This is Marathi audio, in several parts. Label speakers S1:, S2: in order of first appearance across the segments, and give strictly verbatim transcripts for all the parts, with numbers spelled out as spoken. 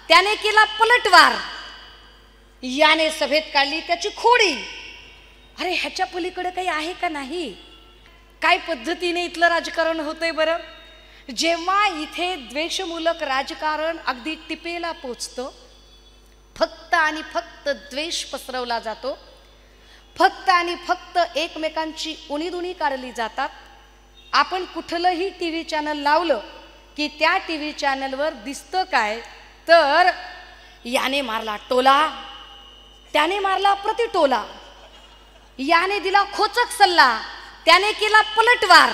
S1: त्याने केला पलटवार, याने सभेत काढली त्याची खोडी. अरे ह्याच्या पलीकडे काही आहे का नाही? काय पद्धतीने इथलं राजकारण होतंय बरं. जेव्हा इथे द्वेषमूलक राजकारण अगदी टिपेला पोचतं, फक्त आणि फक्त द्वेष पसरवला जातो, फक्त आणि फक्त एकमेकांची उणीधुणी काढली जातात. आपण कुठलंही टी व्ही चॅनल लावलं की त्या टी व्ही चॅनलवर दिसतं काय, तर याने मारला टोला, त्याने मारला प्रतिटोला, याने दिला खोचक सल्ला, त्याने केला पलटवार,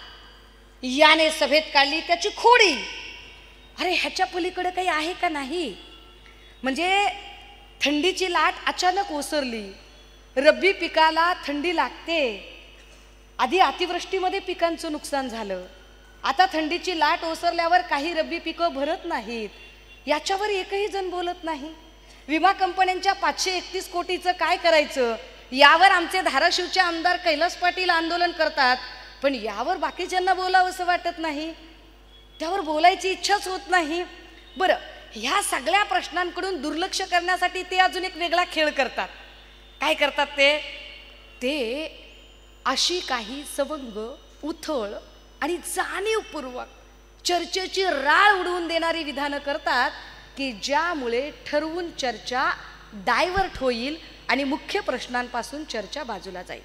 S1: याने सभेत काढली त्याची खोडी. अरे ह्याच्या पलीकडे काही आहे का नाही? म्हणजे थंडीची लाट अचानक ओसरली, रब्बी पिकाला थंडी लागते. आधी अतिवृष्टीमध्ये पिकांचं नुकसान झालं, आता थंडीची लाट ओसरल्यावर काही रब्बी पिकं भरत नाहीत. याच्यावर एकही जण बोलत नाही. विमा कंपन्यांच्या पाचशे एकतीस कोटीचं काय करायचं, यावर आमचे धाराशिवचे आमदार कैलास पाटील आंदोलन करतात, पण यावर बाकीच्यांना बोलावं असं वाटत नाही, त्यावर बोलायची इच्छाच होत नाही. बरं, ह्या सगळ्या प्रश्नांकडून दुर्लक्ष करण्यासाठी ते अजून एक वेगळा खेळ करतात. काय करतात ते ते अशी काही सवंग, उथळ आणि जाणीवपूर्वक चर्चेची राळ उडवून देणारी विधानं करतात की ज्यामुळे ठरवून चर्चा डायव्हर्ट होईल आणि मुख्य प्रश्नांपासून चर्चा बाजूला जाईल.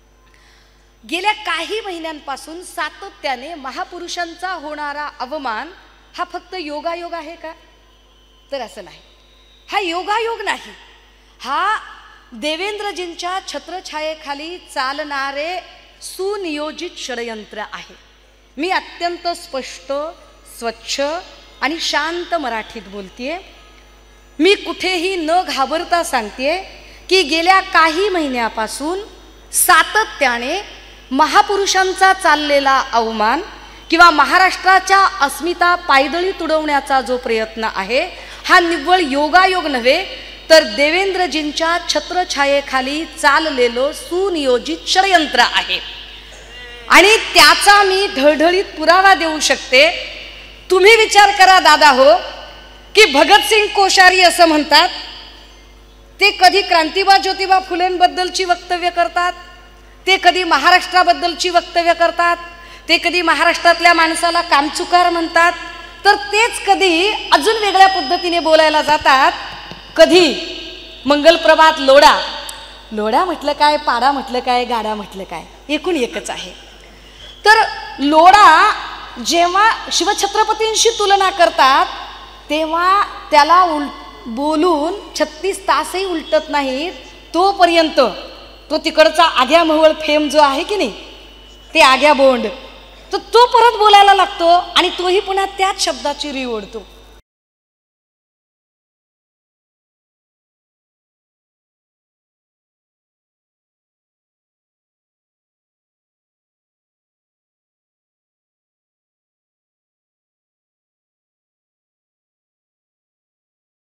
S1: गेल्या काही महिन्यांपासून सातत्याने महापुरुषांचा होणारा अवमान हा फक्त योगायोग आहे का? तर असं नाही. हा योगायोग नाही, हा देवेंद्रजींच्या छत्रछायेखाली चालणारे सुनियोजित षडयंत्र आहे. मी अत्यंत स्पष्ट, स्वच्छ आणि शांत मराठीत बोलतेय. मी कुठेही न घाबरता सांगतेय की गेल्या काही महिन्यापासून सातत्याने महापुरुषांचा चाललेला अवमान किंवा महाराष्ट्राच्या अस्मिता पायदळी तुडवण्याचा जो प्रयत्न आहे, हा निव्वळ योगायोग नव्हे, तर देवेंद्रजींच्या छत्रछायेखाली चाललेलं सुनियोजित षडयंत्र आहे. आणि त्याचा मी ढळढळीत पुरावा देऊ शकते. तुम्ही विचार करा दादा हो, की भगतसिंग कोश्यारी असं म्हणतात, ते कधी क्रांतिबा ज्योतिबा फुलेंबद्दलची वक्तव्य करतात, ते कधी महाराष्ट्राबद्दलची वक्तव्य करतात, ते कधी महाराष्ट्रातल्या माणसाला कामचुकार म्हणतात, तर तेच कधी अजून वेगळ्या पद्धतीने बोलायला जातात. कधी मंगलप्रभात लोढा, लोढा म्हटलं काय, पाडा म्हटलं काय, गाडा म्हटलं काय, एकूण एकच आहे. तर लोढा जेव्हा शिवछत्रपतींशी तुलना करतात तेव्हा त्याला उल बोलून छत्तीस तासही उलटत नाहीत, तोपर्यंत तो तिकडचा आग्या मोहोळ फेम जो आहे की नाही, ते आग्या बोंड, तर तो परत बोलायला लागतो आणि तोही पुन्हा त्याच शब्दाची री ओढतो.